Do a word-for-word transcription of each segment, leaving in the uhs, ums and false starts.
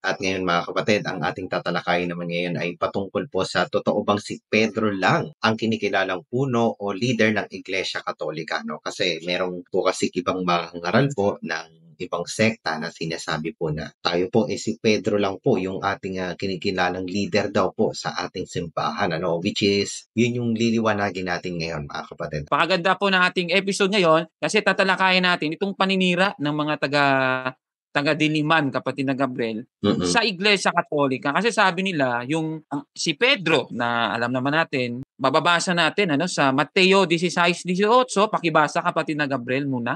At ngayon mga kapatid, ang ating tatalakayin naman ngayon ay patungkol po sa totoo bang si Pedro lang ang kinikilalang puno o leader ng Iglesia Katolika, no? Kasi merong po kasi ibang mga ngaral po ng ibang sekta na sinasabi po na tayo po eh si Pedro lang po yung ating uh, kinikilalang leader daw po sa ating simbahan, ano? Which is, yun yung liliwanagin natin ngayon mga kapatid. Pakaganda po ng ating episode ngayon kasi tatalakayin natin itong paninira ng mga taga taga-diliman, kapatid na Gabriel, Mm-mm. sa Iglesia Katolika. Kasi sabi nila, yung ang- si Pedro, na alam naman natin, mababasa natin ano sa Mateo sixteen eighteen, pakibasa kapatid na Gabriel muna.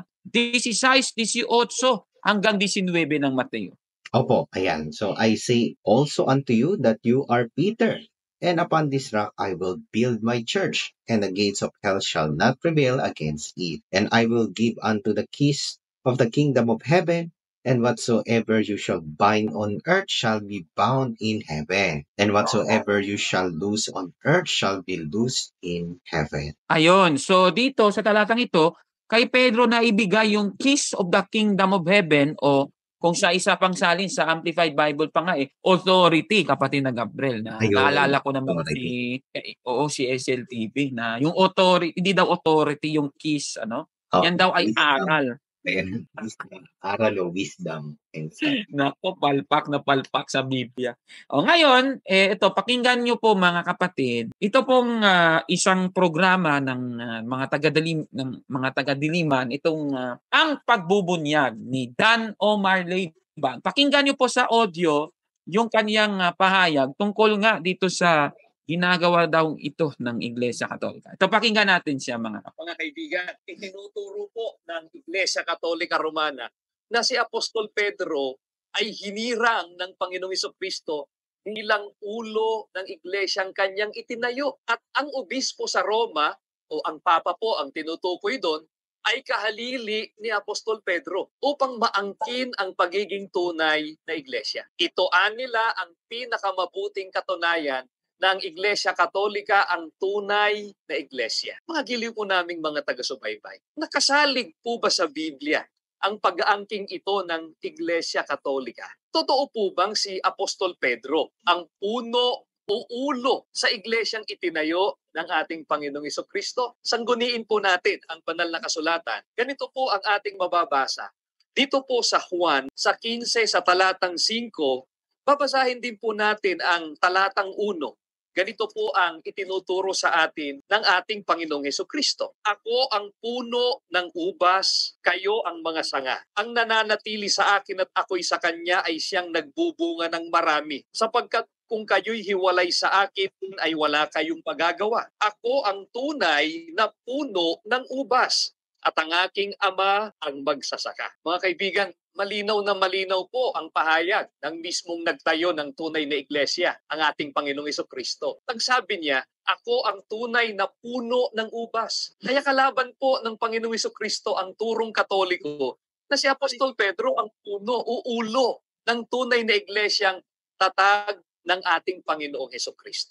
sixteen eighteen hanggang nineteen ng Mateo. Opo, ayan. So I say also unto you that you are Peter, and upon this rock I will build my church, and the gates of hell shall not prevail against it. And I will give unto the keys of the kingdom of heaven, and whatsoever you shall bind on earth shall be bound in heaven, and whatsoever you shall loose on earth shall be loosed in heaven. Ayon. So dito sa talatang ito, kay Pedro na ibigay yung keys of the kingdom of heaven, o kung sa isa pang salin sa Amplified Bible pa nga eh, authority, kapatid na Gabriel, na Ayun, naalala ko naman authority. si eh, oo si S L T V na yung authority, hindi daw authority yung keys, ano? Oh, Yan daw ay wisdom. aral. Ayan, wisdom. Aral o wisdom. And so, Nako, palpak na palpak sa Biblia. O ngayon, eh, ito, pakinggan nyo po mga kapatid. Ito pong ah, isang programa ng ah, mga taga-dilim ng mga taga-diliman, itong ah, ang pagbubunyag ni Dan Omar Leibang. Pakinggan nyo po sa audio yung kaniyang ah, pahayag tungkol nga dito sa ginagawa daw ito ng Iglesia Katolika. Ito, pakinggan natin siya mga kapatid. Mga kaibigan, itinuturo po ng Iglesia Katolika Romana na si Apostol Pedro ay hinirang ng Panginoong Jesucristo bilang ulo ng iglesyang kanyang itinayo. At ang obispo sa Roma, o ang Papa po ang tinutukoy doon, ay kahalili ni Apostol Pedro upang maangkin ang pagiging tunay na iglesia. Ito nila ang pinakamabuting katunayan na ang Iglesia Katolika ang tunay na iglesia. Mga giliw po naming mga taga-subaybay, nakasalig po ba sa Biblia ang pag-aangking ito ng Iglesia Katolika? Totoo po bang si Apostol Pedro ang puno o ulo sa iglesyang itinayo ng ating Panginoong Jesucristo? Sangguniin po natin ang banal na kasulatan. Ganito po ang ating mababasa. Dito po sa Juan, sa fifteen sa talatang five, babasahin din po natin ang talatang one. Ganito po ang itinuturo sa atin ng ating Panginoong Jesucristo. Ako ang puno ng ubas, kayo ang mga sanga. Ang nananatili sa akin at ako'y sa kanya ay siyang nagbubunga ng marami. Sapagkat kung kayo'y hiwalay sa akin ay wala kayong magagawa. Ako ang tunay na puno ng ubas at ang aking ama ang magsasaka. Mga kaibigan, malinaw na malinaw po ang pahayag ng mismong nagtayo ng tunay na iglesia, ang ating Panginoong Jesucristo. Nagsabi niya, ako ang tunay na puno ng ubas. Kaya kalaban po ng Panginoong Jesucristo ang turong Katoliko na si Apostol Pedro ang puno o ulo ng tunay na iglesyang tatag ng ating Panginoong Jesucristo.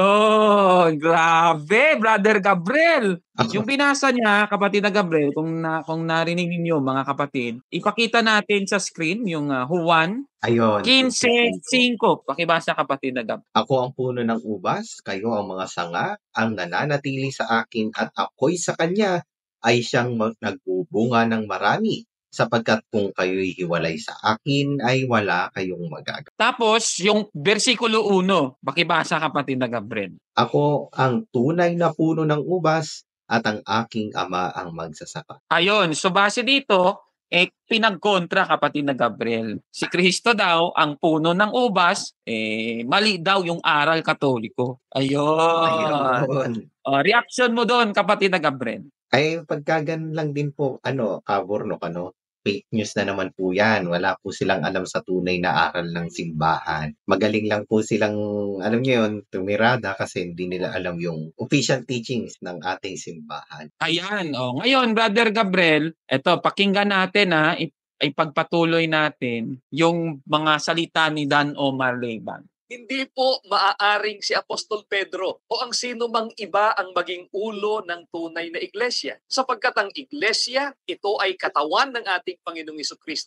Ayun, grabe, Brother Gabriel. ako, Yung binasa niya, kapatid na Gabriel, kung na, kung narinig niyo mga kapatid, ipakita natin sa screen yung uh, Juan ayun. fifteen five. Pakibasa, kapatid na Gab. Ako ang puno ng ubas, kayo ang mga sanga, ang nananatili sa akin at ako'y sa kanya, ay siyang mag- nagbubunga ng marami. Sapagkat kung kayo'y hiwalay sa akin, ay wala kayong magagawa. Tapos, yung versikulo one, pakibasa, kapatid na Gabriel. Ako ang tunay na puno ng ubas, at ang aking ama ang magsasaka. Ayun, so base dito, eh, pinagkontra, kapatid na Gabriel. Si Kristo daw, ang puno ng ubas, eh, mali daw yung aral Katoliko. Ayun. Ayun. Uh, reaction mo doon, kapatid na Gabriel? Ay, pagkagan lang din po, ano, kaburnok, ano, fake news na naman po yan. Wala po silang alam sa tunay na aral ng simbahan. Magaling lang po silang, alam niyo yun, tumirada kasi hindi nila alam yung official teachings ng ating simbahan. Ayan, oh. Ngayon, Brother Gabriel, eto, pakinggan natin ha, ipagpatuloy natin yung mga salita ni Dan Omar Leibang. Hindi po maaaring si Apostol Pedro o ang sino mang iba ang maging ulo ng tunay na iglesia. Sapagkat ang iglesia, ito ay katawan ng ating Panginoong Jesucristo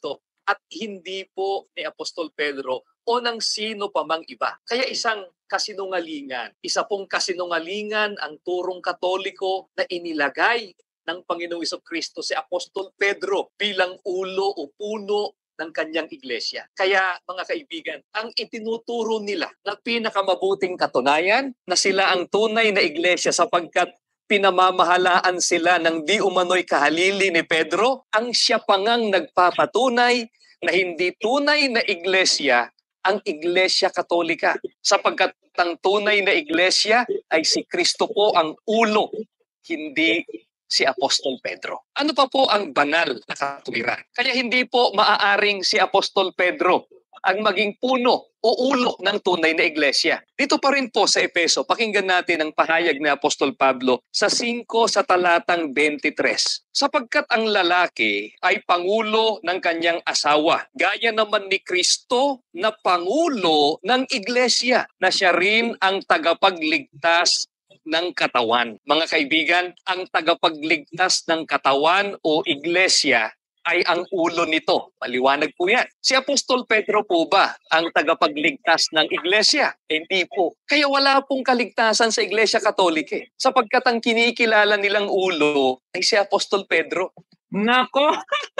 at hindi po ni Apostol Pedro o ng sino pa mang iba. Kaya isang kasinungalingan, isa pong kasinungalingan ang turong Katoliko na inilagay ng Panginoong Jesucristo si Apostol Pedro bilang ulo o puno ng kanyang iglesia. Kaya mga kaibigan, ang itinuturo nila na pinakamabuting katunayan na sila ang tunay na iglesia sapagkat pinamamahalaan sila ng di umano'y kahalili ni Pedro, ang siya pa ngang nagpapatunay na hindi tunay na iglesia ang Iglesia Katolika sapagkat ang tunay na iglesia ay si Kristo po ang ulo, hindi si Apostol Pedro. Ano pa po ang banal na katuwiran? Kaya hindi po maaaring si Apostol Pedro ang maging puno o ulo ng tunay na iglesia. Dito pa rin po sa Efeso, pakinggan natin ang pahayag ni Apostol Pablo sa five sa talatang twenty-three. Sapagkat ang lalaki ay pangulo ng kanyang asawa, gaya naman ni Kristo na pangulo ng iglesia, na siya rin ang tagapagligtas ng katawan. Mga kaibigan, ang tagapagligtas ng katawan o iglesia ay ang ulo nito. Maliwanag po yan. Si Apostol Pedro po ba ang tagapagligtas ng iglesia? Hindi po. Kaya wala pong kaligtasan sa Iglesia Katolika. Eh. Sapagkat ang kinikilala nilang ulo ay si Apostol Pedro. Nako!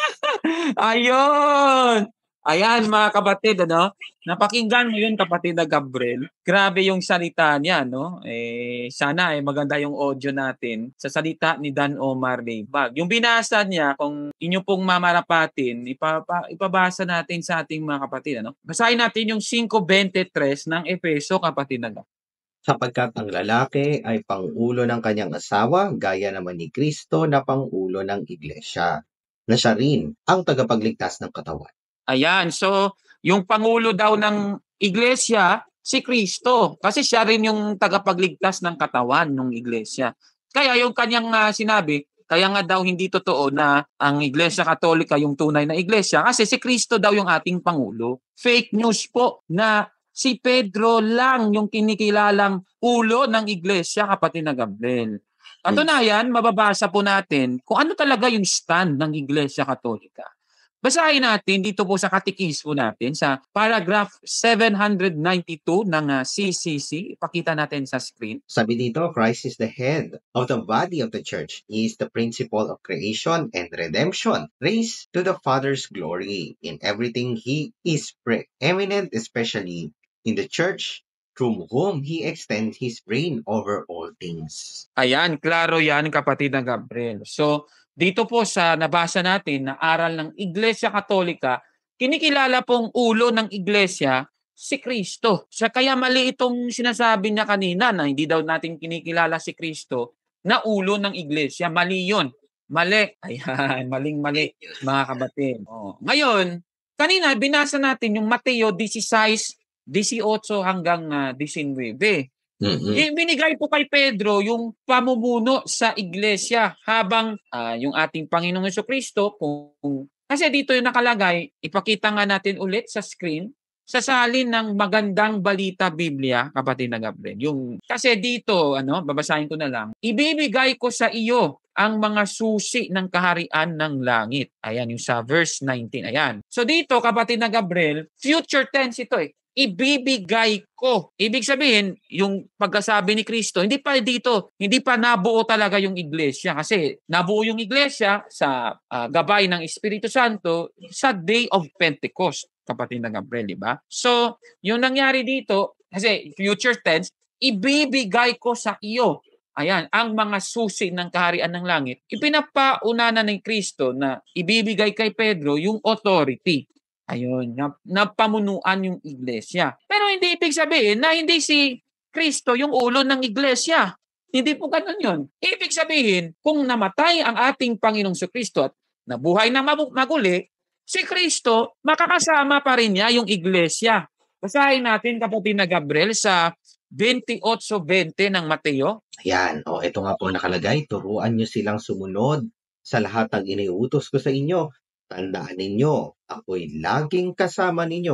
Ayun! Ayan mga kapatid, ano? Napakinggan mo yun, kapatid na Gabriel. Grabe yung salita niya, no? Eh, sana eh, maganda yung audio natin sa salita ni Dan Omar Leibag. Yung binasa niya, kung inyo pong mamarapatin, ipapa, ipabasa natin sa ating mga kapatid, ano? Basahin natin yung five twenty-three ng Efeso, kapatid na Gabriel. Sapagkat ang lalaki ay pangulo ng kanyang asawa, gaya naman ni Kristo na pangulo ng iglesia, na siya rin ang tagapagligtas ng katawan. Ayan, so yung pangulo daw ng iglesia, si Kristo. Kasi siya rin yung tagapagligtas ng katawan ng iglesia. Kaya yung kanyang uh, sinabi, kaya nga daw hindi totoo na ang Iglesia Katolika yung tunay na iglesia. Kasi si Kristo daw yung ating pangulo. Fake news po na si Pedro lang yung kinikilalang ulo ng iglesia, kapatid na Gabriel. Katunayan, mababasa po natin kung ano talaga yung stand ng Iglesia Katolika. Basahin natin dito po sa katikismo natin sa paragraph seven ninety-two ng uh, C C C. Ipakita natin sa screen. Sabi dito, Christ is the head of the body of the church. He is the principle of creation and redemption, raised to the Father's glory. In everything, he is preeminent, especially in the church, through whom he extends his reign over all things. Ayan, klaro yan, kapatid na Gabriel. So, dito po sa nabasa natin na aral ng Iglesia Katolika, kinikilala pong ulo ng iglesia si Kristo. Siya kaya mali itong sinasabi niya kanina na hindi daw natin kinikilala si Kristo na ulo ng iglesia. Mali yun. Mali. Ayan, maling-mali mga kapatid. Oh. Ngayon, kanina binasa natin yung Mateo sixteen, eighteen hanggang uh, nineteen. Mm-hmm. Binigay po kay Pedro yung pamumuno sa iglesia habang uh, yung ating Panginoong Jesucristo, kung, kasi dito yung nakalagay, ipakita nga natin ulit sa screen, sa salin ng magandang balita Biblia, kapatid na Gabriel. Yung, kasi dito, ano, babasahin ko na lang, ibibigay ko sa iyo ang mga susi ng kaharian ng langit. Ayan, yung sa verse nineteen. Ayan. So dito, kapatid na Gabriel, future tense ito eh. Ibibigay ko. Ibig sabihin, yung pagkasabi ni Kristo, hindi pa dito, hindi pa nabuo talaga yung iglesia. Kasi nabuo yung iglesia sa uh, gabay ng Espiritu Santo sa Day of Pentecost, kapatid na Gabriel, di ba? So, yung nangyari dito, kasi future tense, ibibigay ko sa iyo. Ayan, ang mga susi ng kaharian ng langit. Ipinapauna na ni Kristo na ibibigay kay Pedro yung authority. Ayun, napamunuan yung iglesia. Pero hindi ibig sabihin na hindi si Kristo yung ulo ng iglesia. Hindi po ganun yun. Ibig sabihin, kung namatay ang ating Panginoong Jesucristo at nabuhay na maguli, si Kristo, makakasama pa rin niya yung iglesia. Basahin natin, kapatid na Gabriel, sa twenty-eight twenty ng Mateo. Ayan, o ito nga po nakalagay, turuan nyo silang sumunod sa lahat ng iniutos ko sa inyo. Tandaan ninyo, ako'y laging kasama ninyo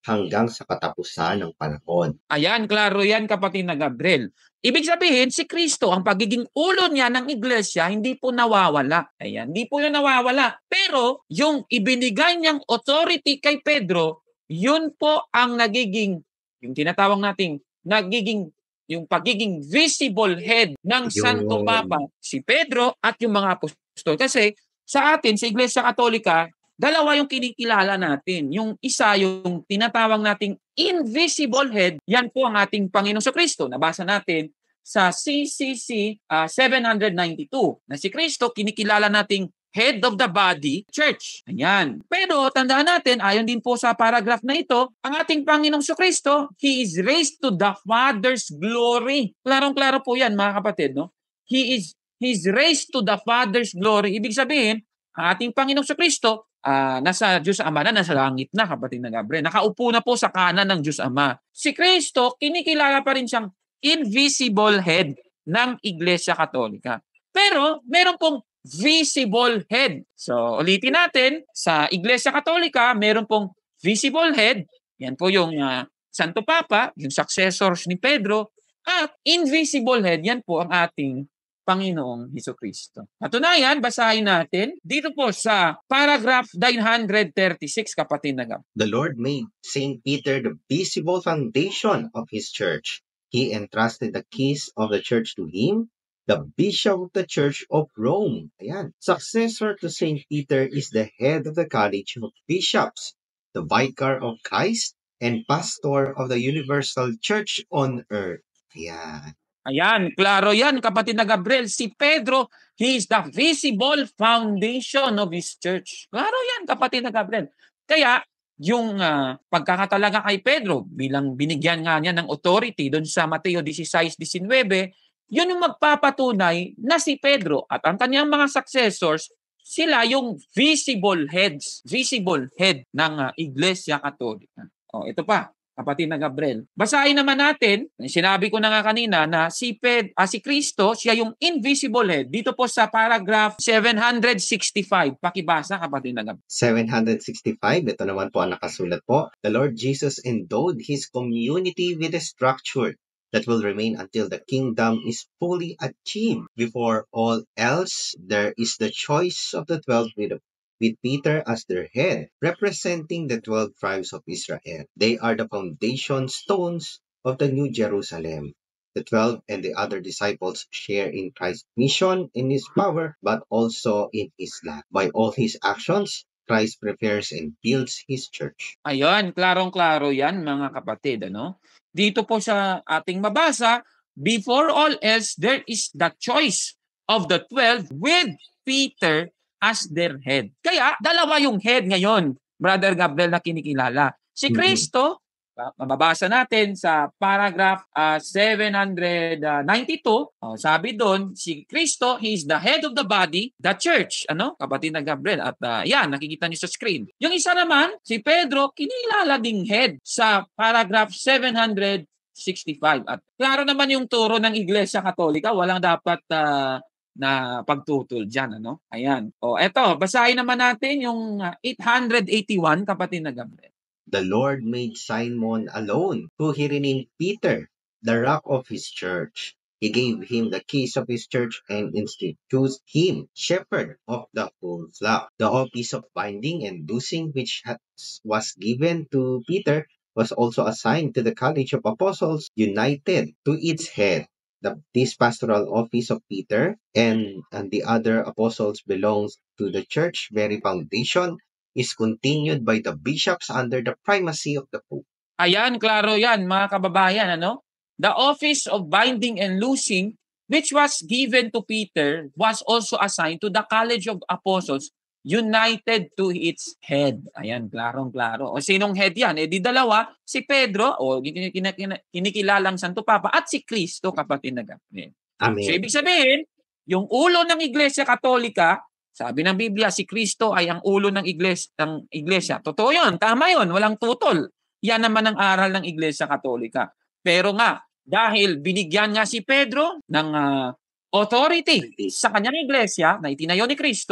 hanggang sa katapusan ng panahon. Ayan, klaro yan kapatid na Gabriel. Ibig sabihin, si Kristo, ang pagiging ulo niya ng iglesia, hindi po nawawala. Ayan, hindi po yun nawawala. Pero, yung ibinigay niyang authority kay Pedro, yun po ang nagiging, yung tinatawag nating, nagiging, yung pagiging visible head ng Santo Yun. Papa, si Pedro at yung mga apostol. Kasi, sa atin, sa Iglesia Katolika, dalawa yung kinikilala natin. Yung isa, yung tinatawag nating invisible head, yan po ang ating Panginoong Kristo. Nabasa natin sa C C C uh, seven ninety-two na si Kristo kinikilala nating head of the body, church. Ayan. Pero tandaan natin, ayon din po sa paragraph na ito, ang ating Panginoong Kristo, He is raised to the Father's glory. Klarong-klaro po yan, mga kapatid, no? He is He's raised to the Father's glory. Ibig sabihin, ang ating Panginoong Kristo, Uh, nasa Diyos Ama na, nasa langit na, kapatid na Gabriel. Nakaupo na po sa kanan ng Diyos Ama. Si Kristo, kinikilala pa rin siyang invisible head ng Iglesia Katolika. Pero, meron pong visible head. So, ulitin natin, sa Iglesia Katolika, meron pong visible head. Yan po yung uh, Santo Papa, yung successors ni Pedro. At invisible head, yan po ang ating Panginoong Hesukristo. Katunayan, basahin natin dito po sa paragraph nine thirty-six, kapatid na Gab. The Lord made Saint Peter the visible foundation of his church. He entrusted the keys of the church to him, the bishop of the Church of Rome. Ayan. Successor to Saint Peter is the head of the College of Bishops, the vicar of Christ, and pastor of the universal church on earth. Ayan. Ayan, klaro yan, kapatid na Gabriel. Si Pedro, he is the visible foundation of his church. Klaro yan, kapatid na Gabriel. Kaya, yung uh, pagkakatalaga kay Pedro, bilang binigyan nga niya ng authority doon sa Mateo sixteen nineteen, yun yung magpapatunay na si Pedro at ang kanyang mga successors, sila yung visible heads, visible head ng uh, Iglesia Katolika. O, ito pa. Kapatid na Gabriel. Basahin naman natin, sinabi ko na nga kanina na si Ped, ah, si Kristo, siya yung invisible head. Dito po sa paragraph seven sixty-five. Pakibasa, kapatid na Gabriel. seven sixty-five, ito naman po ang nakasulat po. The Lord Jesus endowed His community with a structure that will remain until the kingdom is fully achieved. Before all else, there is the choice of the twelve with with Peter as their head, representing the twelve tribes of Israel. They are the foundation stones of the New Jerusalem. The twelve and the other disciples share in Christ's mission, in His power, but also in His love. By all His actions, Christ prepares and builds His church. Ayun, klarong-klaro yan, mga kapatid. Ano? Dito po sa ating mabasa, before all else, there is the choice of the twelve with Peter as their head. Kaya, dalawa yung head ngayon, Brother Gabriel, na kinikilala. Si Kristo, mm-hmm. mababasa natin sa paragraph uh, seven ninety-two, oh, sabi doon, si Kristo, He is the head of the body, the church. Ano? Kapatid na Gabriel. At uh, yan, nakikita niyo sa screen. Yung isa naman, si Pedro, kinilala ding head sa paragraph seven sixty-five. At klaro naman yung turo ng Iglesia Katolika, walang dapat uh, na pagtutol dyan, ano? Ayan. O, eto, basahin naman natin yung uh, eight eighty-one, kapatid na Gabriel. The Lord made Simon alone, who He renamed Peter, the rock of His church. He gave him the keys of His church and instituted him shepherd of the whole flock. The office of binding and loosing, which has, was given to Peter, was also assigned to the College of Apostles, united to its head. The, this pastoral office of Peter and, and the other apostles belongs to the church very foundation, is continued by the bishops under the primacy of the Pope. Ayan, klaro yan, mga kababayan. Ano? The office of binding and loosing, which was given to Peter, was also assigned to the College of Apostles, united to its head. Ayan, klarong-klaro. O sinong head yan? Eh di dalawa, si Pedro, o kinikilalang Santo Papa, at si Kristo, kapatid na Gabriel. Amen. So ibig sabihin, yung ulo ng Iglesia Katolika, sabi ng Biblia, si Kristo ay ang ulo ng iglesia, ng iglesia. Totoo yun, tama yun, walang tutol. Yan naman ang aral ng Iglesia Katolika. Pero nga, dahil binigyan nga si Pedro ng uh, authority sa kanyang iglesia na itinayo ni Kristo,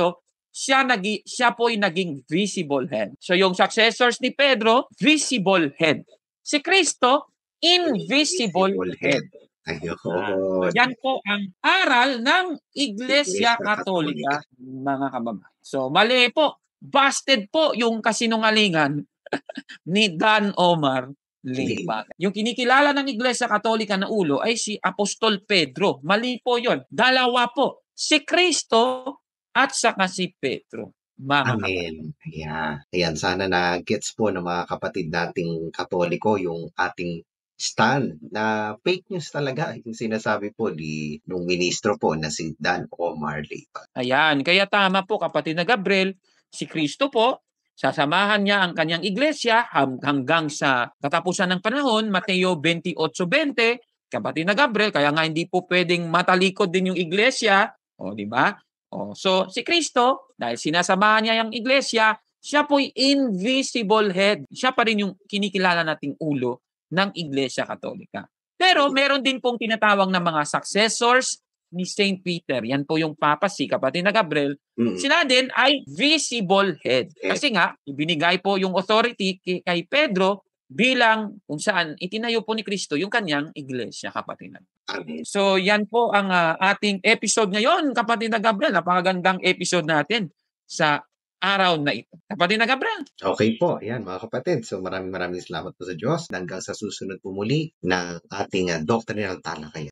siya, nagi, siya po ay naging visible head. So yung successors ni Pedro, visible head. Si Kristo, invisible Invisible head. head. Ayun. Ah, yan po ang aral ng Iglesia Iglesia Katolika, mga kababayan. So mali po, busted po yung kasinungalingan ni Dan Omar Lipa. Yung kinikilala ng Iglesia Katolika na ulo ay si Apostol Pedro. Mali po yon. Dalawa po, si Kristo at saka si Pedro. Mga Amen. Ayan. Ayan, sana na-gets po ng mga kapatid nating Katoliko yung ating stand na fake news talaga yung sinasabi po ni nung ministro po na si Dan Omar Lipa. Ayan, kaya tama po kapatid na Gabriel, si Kristo po, sasamahan niya ang kanyang iglesia hanggang sa katapusan ng panahon, Mateo twenty-eight twenty, kapatid na Gabriel, kaya nga hindi po pwedeng matalikod din yung iglesia, o di ba? O, so si Kristo, dahil sinasamahan niya yung iglesia, siya po'y invisible head. Siya pa rin yung kinikilala nating ulo ng Iglesia Katolika. Pero meron din pong tinatawag na mga successors ni Saint Peter. Yan po yung Papa si kapatid na Gabriel. Mm. Sila din ay visible head. Kasi nga, ibinigay po yung authority kay, kay Pedro bilang kung saan itinayo po ni Kristo yung kanyang iglesia, kapatid na. Amen. So yan po ang uh, ating episode ngayon, kapatid na Gabriel. Napakagandang episode natin sa araw na ito. Kapatid na Gabriel. Okay po, ayan mga kapatid. So maraming maraming salamat po sa Diyos. Hanggang sa susunod po muli ng ating uh, doctrinal talakayan.